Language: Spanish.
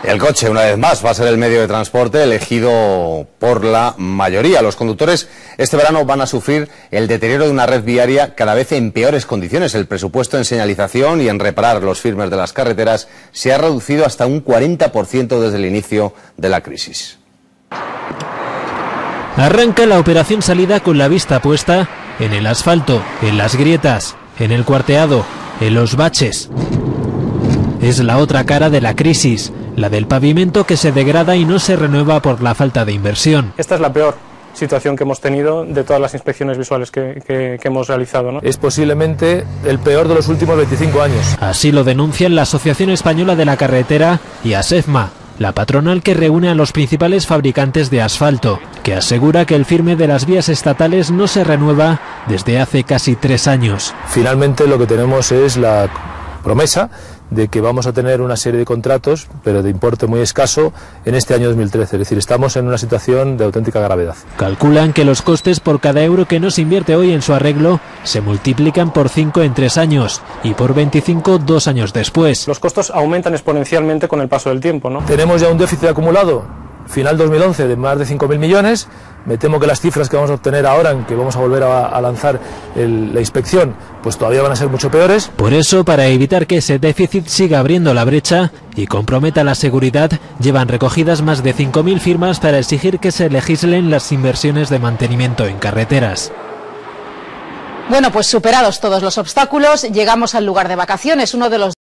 El coche, una vez más, va a ser el medio de transporte elegido por la mayoría. Los conductores este verano van a sufrir el deterioro de una red viaria cada vez en peores condiciones. El presupuesto en señalización y en reparar los firmes de las carreteras se ha reducido hasta un 40% desde el inicio de la crisis. Arranca la operación salida con la vista puesta en el asfalto, en las grietas, en el cuarteado, en los baches. Es la otra cara de la crisis, la del pavimento que se degrada y no se renueva por la falta de inversión. Esta es la peor situación que hemos tenido de todas las inspecciones visuales que hemos realizado, ¿no? Es posiblemente el peor de los últimos 25 años. Así lo denuncian la Asociación Española de la Carretera y ASEFMA, la patronal que reúne a los principales fabricantes de asfalto, que asegura que el firme de las vías estatales no se renueva desde hace casi 3 años. Finalmente lo que tenemos es la promesa de que vamos a tener una serie de contratos, pero de importe muy escaso, en este año 2013. Es decir, estamos en una situación de auténtica gravedad. Calculan que los costes por cada euro que no se invierte hoy en su arreglo se multiplican por 5 en 3 años y por 25 2 años después. Los costos aumentan exponencialmente con el paso del tiempo, ¿no? Tenemos ya un déficit acumulado, final 2011, de más de 5.000 millones. Me temo que las cifras que vamos a obtener ahora, en que vamos a volver a lanzar la inspección, pues todavía van a ser mucho peores. Por eso, para evitar que ese déficit siga abriendo la brecha y comprometa la seguridad, llevan recogidas más de 5.000 firmas para exigir que se legislen las inversiones de mantenimiento en carreteras. Bueno, pues superados todos los obstáculos, llegamos al lugar de vacaciones, uno de los